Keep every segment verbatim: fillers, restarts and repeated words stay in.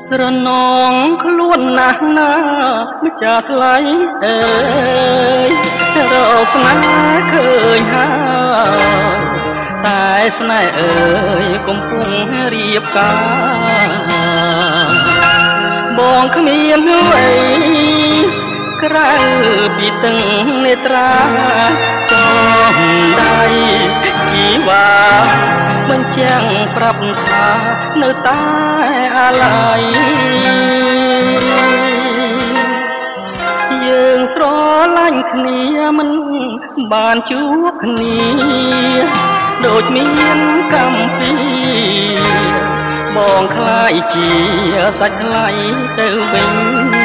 ស្រនងខ្លួនណាស់ណាម្ចាស់ថ្លៃអើយរកស្នេហ៍ឃើញហើយតែស្នេហ៍អើយកំពុងរៀបការបងគ្មានអ្វីក្រៅពីទឹកនេត្រាក៏ដៃជីវ៉ាបញ្ចាំងប្រាប់ថានៅតែអាឡ័យយើងស្រឡាញ់គ្នាមិនបានជួបគ្នាដូចមានកម្មពីបងខ្លាយជាសាច់ថ្លៃទៅវិញ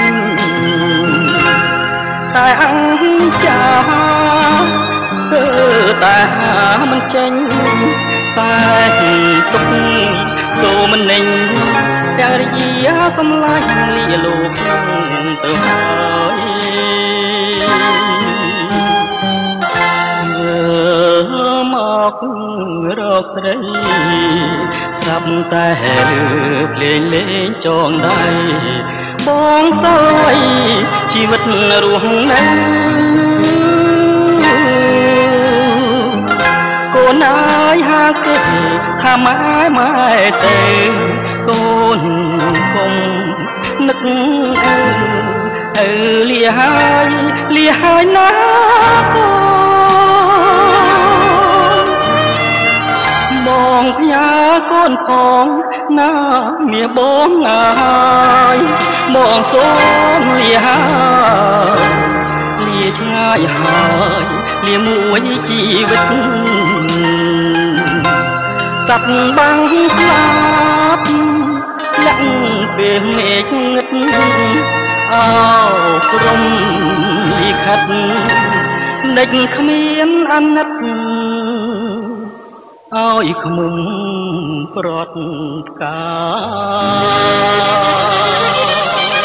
តែអង្ចាស្ទើរតែមិនចេញតែទុកដូមិននេញតែរយាសំឡាញ់លាលោកទៅហើយមករកស្រីស្រាប់តែភ្លេងលេងចងដៃបងសើយជីវិតរស់នៅកូនអើយហាគេថាម៉ែម៉ែទេកូនគុំនឹកអើអើលាហើយលាហើយណាកូនបងផ្ញើកូនផងណាមាបងអើយបងសូមលាហើយលាឆ្ងាយហើយលាមួយជីវិតសັບបាំងស្លាប់លាក់ពេលមេឃងឹតអោក្រុមលិខិតដេចគ្មានអាណិតឲ្យខ្មុំប្រត់ផ្កា